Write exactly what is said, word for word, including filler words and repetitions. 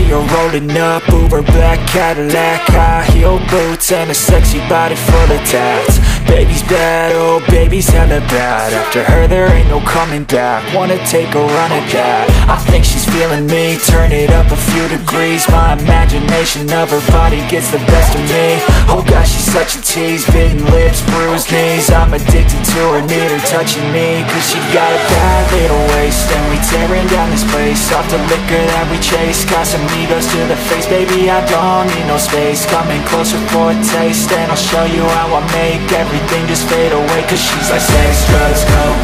see her rolling up, Uber black Cadillac, high heel boots and a sexy body full of tats. Baby's bad, oh baby's hella bad. After her there ain't no coming back. Wanna take a run at that. I think she's feeling me, turn it up a few degrees. My imagination of her body gets the best of me. Oh gosh, she's such a tease, bitten lips, bruised knees. I'm addicted to her, need her touching me, cause she got a bad little waist. And we tearing down this place, off the liquor that we chase. Casamigos to the face, baby I don't need no space. Coming closer for a taste, and I'll show you how I make everything just fade away. Cause she's like sex, drugs, coke,